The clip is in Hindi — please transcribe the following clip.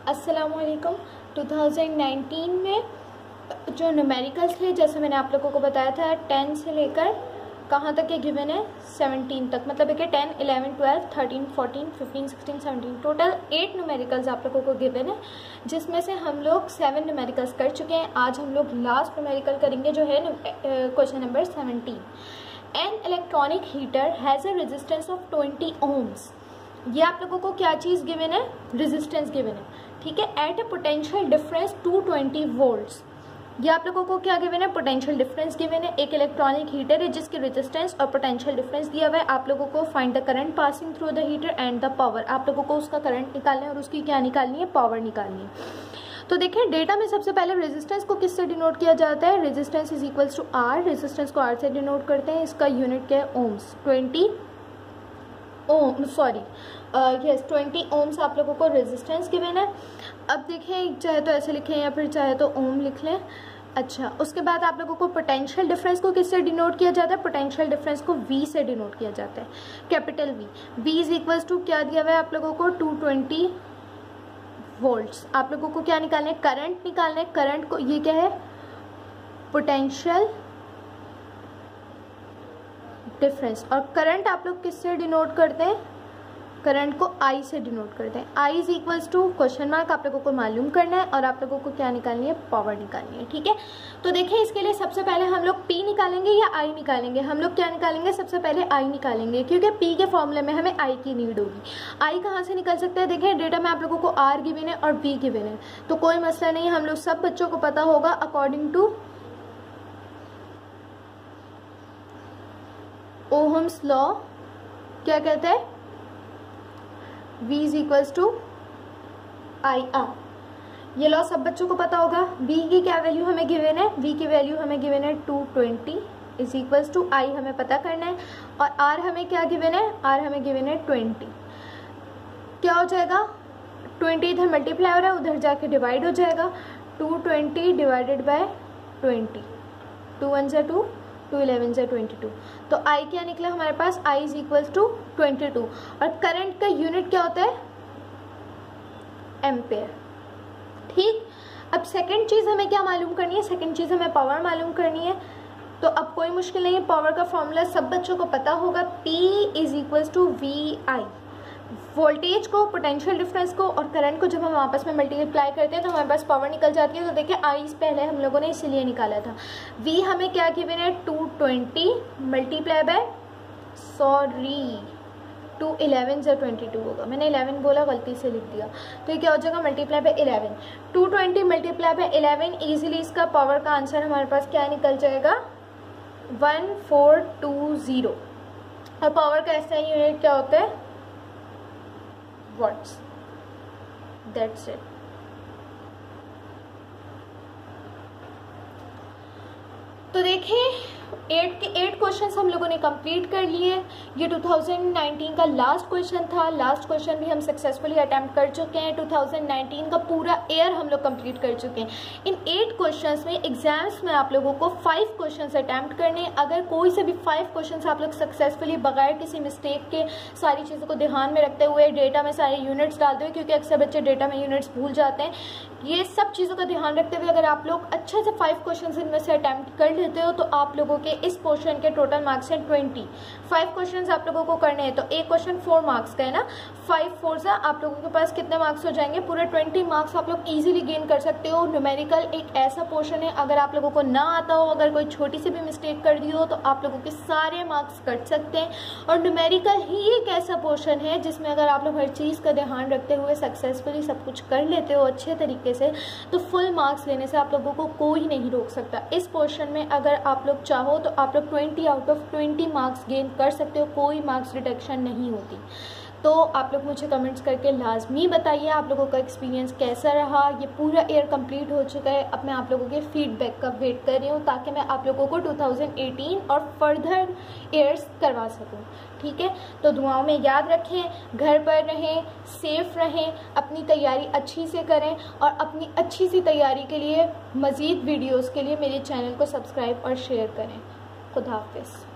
अस्सलामुअलैकुम। 2019 में जो न्यूमेरिकल्स थे, जैसे मैंने आप लोगों को बताया था, 10 से लेकर कहाँ तक ये गिवन है, 17 तक। मतलब है कि 10, 11, 12, 13, 14, 15, 16, 17 टोटल 8 न्यूमेरिकल्स आप लोगों को गिवन है, जिसमें से हम लोग 7 न्यूमेरिकल्स कर चुके हैं। आज हम लोग लास्ट न्यूमेरिकल करेंगे जो है question number 17। An electronic heater has a resistance of 20 ohms। ये आप लोगों को क्या चीज़ गिवन है, रेजिस्टेंस गिवन है, ठीक है। At a potential difference 220 volts. ये आप लोगों को क्या गिवन है, पोटेंशियल डिफरेंस गिवन है। एक इलेक्ट्रॉनिक हीटर है जिसकी रेजिस्टेंस और पोटेंशियल डिफरेंस दिया हुआ है। आप लोगों को find the current passing through the heater and the power. आप लोगों को उसका करंट निकालना है और उसकी क्या निकालनी है, पावर निकालनी है। तो देखिए, डेटा में सबसे पहले रेजिस्टेंस को किससे डिनोट किया जाता है, resistance is equals to R. Resistance को आर से डिनोट करते हैं। इसका यूनिट क्या है, ओम्स। 20 ohms आप लोगों को रेजिस्टेंस गिवन है। अब देखिए, चाहे तो ऐसे लिखें या फिर चाहे तो ओम लिख लें। अच्छा, उसके बाद आप लोगों को पोटेंशियल डिफरेंस को किससे डिनोट किया जाता है, पोटेंशियल डिफरेंस को V से डिनोट किया जाता है, capital V। V is equals to क्या दिया हुआ है आप लोगों को, 220 वोल्ट्स। आप लोगों को क्या निकालना है, करंट निकालना है। करंट को, ये क्या है, पोटेंशियल डिफरेंस। और करंट आप लोग किससे डिनोट करते हैं, करंट को I से डिनोट करते हैं। I is equals to question mark आप लोगों को मालूम करना है और आप लोगों को क्या निकालनी है, पावर निकालनी है, ठीक है। तो देखिए, इसके लिए सबसे पहले हम लोग P निकालेंगे या I निकालेंगे। हम लोग क्या निकालेंगे, सबसे पहले I निकालेंगे, क्योंकि P के फॉर्मूले में हमें I की नीड होगी। I कहाँ से निकल सकता है, देखिए डेटा में आप लोगों को R गिवन है और V गिवन है, तो कोई मसला नहीं। हम लोग सब बच्चों को पता होगा अकॉर्डिंग टू ओहम्स लॉ क्या कहते हैं, V is equals to I R. ये लॉ सब बच्चों को पता होगा। V की क्या वैल्यू हमें गिवन है, V की वैल्यू हमें गिवन है 220 इज इक्वल्स टू I हमें पता करना है, और R हमें क्या गिवन है, R हमें गिवन है 20। क्या हो जाएगा, 20 इधर मल्टीप्लाई हो रहा है, उधर जाके डिवाइड हो जाएगा। 220 डिवाइडेड बाय 20, 2 1 से 2, 2 11 से 22। तो I क्या निकला हमारे पास, I इज इक्वल्स टू 22। और करंट का यूनिट क्या होता है, एम्पेयर, ठीक। अब सेकंड चीज़ हमें क्या मालूम करनी है, सेकंड चीज़ हमें पावर मालूम करनी है। तो अब कोई मुश्किल नहीं है, पावर का फॉर्मूला सब बच्चों को पता होगा, P is equals to VI। Voltage को, पोटेंशियल डिफरेंस को और करंट को जब हम आपस में मल्टीप्लाई करते हैं तो हमारे पास पावर निकल जाती है। तो देखिए, I पहले हम लोगों ने इसीलिए निकाला था। V हमें क्या गिवन है, 220 मल्टीप्लाई बाय 2 11 से 22 होगा। मैंने 11 बोला, गलती से लिख दिया। तो ये क्या हो जाएगा, multiply by 11। 220 multiply by 11, easily इसका पावर का आंसर हमारे पास क्या निकल जाएगा, 1420। और पावर का ऐसा यूनिट क्या होता है, वॉट्स। That's it. तो देखिए, 8 क्वेश्चंस हम लोगों ने कंप्लीट कर लिए। ये 2019 का लास्ट क्वेश्चन था। लास्ट क्वेश्चन भी हम सक्सेसफुली अटेम्प्ट कर चुके हैं। 2019 का पूरा ईयर हम लोग कंप्लीट कर चुके हैं। इन 8 क्वेश्चंस में एग्जाम्स में आप लोगों को 5 क्वेश्चंस अटेम्प्ट करने। अगर कोई से भी 5 क्वेश्चंस आप लोग सक्सेसफुली बगैर किसी मिस्टेक के, सारी चीज़ों को ध्यान में रखते हुए, डेटा में सारे यूनिट्स डालते हुए, क्योंकि अक्सर बच्चे डेटा में यूनिट्स भूल जाते हैं, ये सब चीज़ों का ध्यान रखते हुए अगर आप लोग अच्छे से 5 क्वेश्चन इनमें से अटेम्प्ट कर लेते हो तो आप लोगों के इस पोर्शन के टोटल मार्क्स हैं 20। 5 क्वेश्चंस आप लोगों को करने हैं, तो एक क्वेश्चन 4 मार्क्स का है ना, 5 4 से आप लोगों के पास कितने मार्क्स हो जाएंगे, पूरे 20 मार्क्स आप लोग इजीली गेन कर सकते हो। न्यूमेरिकल एक ऐसा पोर्शन है, अगर आप लोगों को ना आता हो, अगर कोई छोटी सी भी मिस्टेक कर दी हो तो आप लोगों के सारे मार्क्स कट सकते हैं। और न्यूमेरिकल ही एक ऐसा पोर्शन है जिसमें अगर आप लोग हर चीज़ का ध्यान रखते हुए सक्सेसफुली सब कुछ कर लेते हो अच्छे तरीके से, तो फुल मार्क्स लेने से आप लोगों को कोई नहीं रोक सकता। इस पोर्शन में अगर आप लोग चाहो तो आप लोग 20 आउट ऑफ 20 मार्क्स गेन कर सकते हो, कोई मार्क्स रिडक्शन नहीं होती। तो आप लोग मुझे कमेंट्स करके लाजमी बताइए आप लोगों का एक्सपीरियंस कैसा रहा। ये पूरा ईयर कंप्लीट हो चुका है, अब मैं आप लोगों के फीडबैक का वेट कर रही हूँ ताकि मैं आप लोगों को 2018 और फर्दर ईयर्स करवा सकूँ, ठीक है। तो दुआओं में याद रखें, घर पर रहें, सेफ रहें, अपनी तैयारी अच्छी से करें और अपनी अच्छी सी तैयारी के लिए मज़ीद वीडियोज़ के लिए मेरे चैनल को सब्सक्राइब और शेयर करें। खुदा हाफिज़।